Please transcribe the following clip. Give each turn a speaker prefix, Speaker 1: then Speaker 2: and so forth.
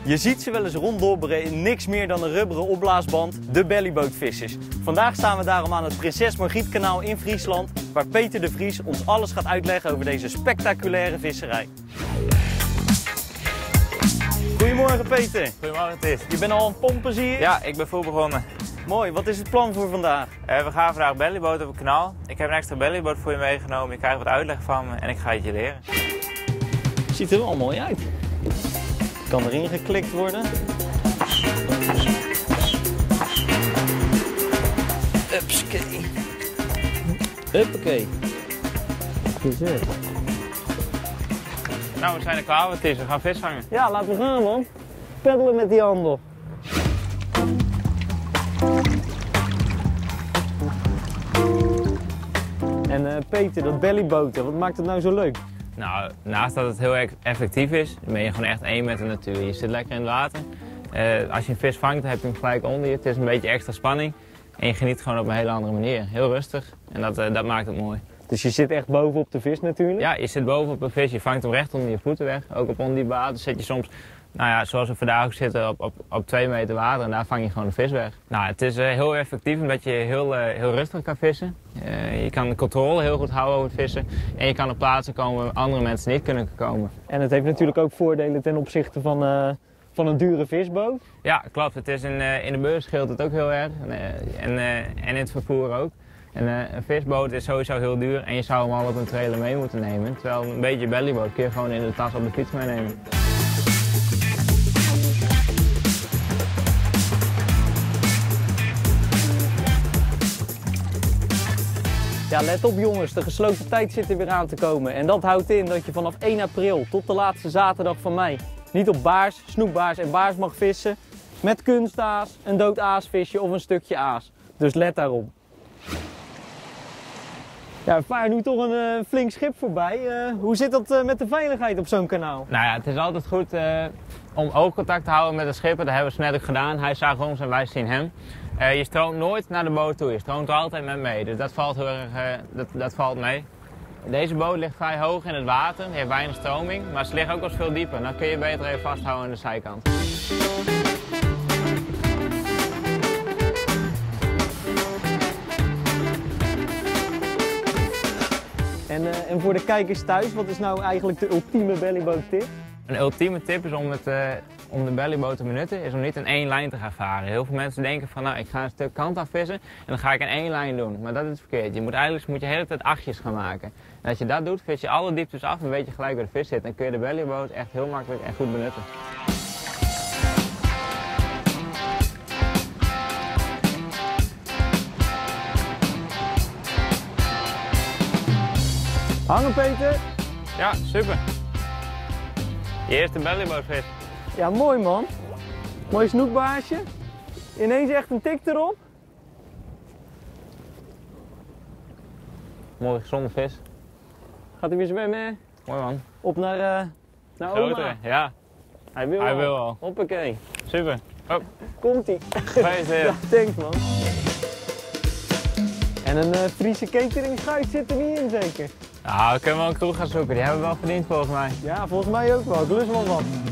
Speaker 1: Je ziet ze wel eens ronddobberen in niks meer dan een rubberen opblaasband, de bellyboatvissers. Vandaag staan we daarom aan het Prinses Margrietkanaal in Friesland, waar Peter de Vries ons alles gaat uitleggen over deze spectaculaire visserij. Goedemorgen Peter.
Speaker 2: Goedemorgen Tis.
Speaker 1: Je bent al aan het pompen zie je?
Speaker 2: Ja, ik ben vroeg begonnen.
Speaker 1: Mooi, wat is het plan voor vandaag?
Speaker 2: We gaan vandaag bellyboot op het kanaal. Ik heb een extra bellyboot voor je meegenomen. Je krijgt wat uitleg van me en ik ga het je leren.
Speaker 1: Ziet er wel mooi uit. Kan erin geklikt worden. Upskee. Huppakee. Gezet.
Speaker 2: Nou, we zijn er klaar voor Tis. We gaan vis vangen.
Speaker 1: Ja, laten we gaan man. Peddelen met die handel. En Peter, dat bellyboten, wat maakt het nou zo leuk?
Speaker 2: Nou, naast dat het heel effectief is, ben je gewoon echt één met de natuur. Je zit lekker in het water. Als je een vis vangt, dan heb je hem gelijk onder je. Het is een beetje extra spanning. En je geniet gewoon op een hele andere manier. Heel rustig. En dat maakt het mooi.
Speaker 1: Dus je zit echt bovenop de vis natuurlijk?
Speaker 2: Ja, je zit bovenop een vis. Je vangt hem recht onder je voeten weg. Ook op ondiep water zit je soms, nou ja, zoals we vandaag ook zitten, op 2 meter water. En daar vang je gewoon de vis weg. Nou, het is heel effectief omdat je heel rustig kan vissen. Je kan de controle heel goed houden over het vissen. En je kan op plaatsen komen waar andere mensen niet kunnen komen.
Speaker 1: En het heeft natuurlijk ook voordelen ten opzichte van een dure visboot.
Speaker 2: Ja, klopt. Het is in de beurs scheelt het ook heel erg. En in het vervoer ook. En een visboot is sowieso heel duur en je zou hem al op een trailer mee moeten nemen. Terwijl een beetje bellyboot kun je gewoon in de tas op de fiets meenemen.
Speaker 1: Ja, let op jongens, de gesloten tijd zit er weer aan te komen. En dat houdt in dat je vanaf 1 april tot de laatste zaterdag van mei niet op baars, snoekbaars en baars mag vissen. Met kunstaas, een dood aasvisje of een stukje aas. Dus let daarop. Ja, we varen nu toch een flink schip voorbij. Hoe zit dat met de veiligheid op zo'n kanaal?
Speaker 2: Nou ja, het is altijd goed om oogcontact te houden met de schipper. Dat hebben we net ook gedaan. Hij zag ons en wij zien hem. Je stroomt nooit naar de boot toe. Je stroomt er altijd met mee. Dus dat valt heel erg, dat valt mee. Deze boot ligt vrij hoog in het water. Die heeft weinig stroming. Maar ze liggen ook wel eens veel dieper. Dan kun je beter even vasthouden aan de zijkant.
Speaker 1: En voor de kijkers thuis, wat is nou eigenlijk de ultieme bellyboat tip?
Speaker 2: Een ultieme tip is om de bellyboot te benutten, is om niet in 1 lijn te gaan varen. Heel veel mensen denken van, nou, ik ga een stuk kant af vissen en dan ga ik in 1 lijn doen. Maar dat is verkeerd. Je moet eigenlijk de hele tijd achtjes gaan maken. En als je dat doet, vis je alle dieptes af en weet je gelijk waar de vis zit. Dan kun je de bellyboot echt heel makkelijk en goed benutten.
Speaker 1: Hangen Peter?
Speaker 2: Ja, super. Je eerste bellybootvis.
Speaker 1: Ja, mooi man. Mooi snoekbaarsje. Ineens echt een tik erop.
Speaker 2: Mooie gezonde vis.
Speaker 1: Gaat hij weer zwemmen?
Speaker 2: Mooi man.
Speaker 1: Op naar oma.
Speaker 2: Grotere, ja.
Speaker 1: Hij wil
Speaker 2: al.
Speaker 1: Hoppakee.
Speaker 2: Super. Oh,
Speaker 1: Komt-ie.
Speaker 2: gefeliciteerd.
Speaker 1: Ja, thanks man. En een Friese catering schuit zit er niet in zeker?
Speaker 2: Nou, we kunnen wel een kroeg gaan zoeken. Die hebben we wel verdiend volgens mij.
Speaker 1: Ja, volgens mij ook wel. Ik lust wel wat.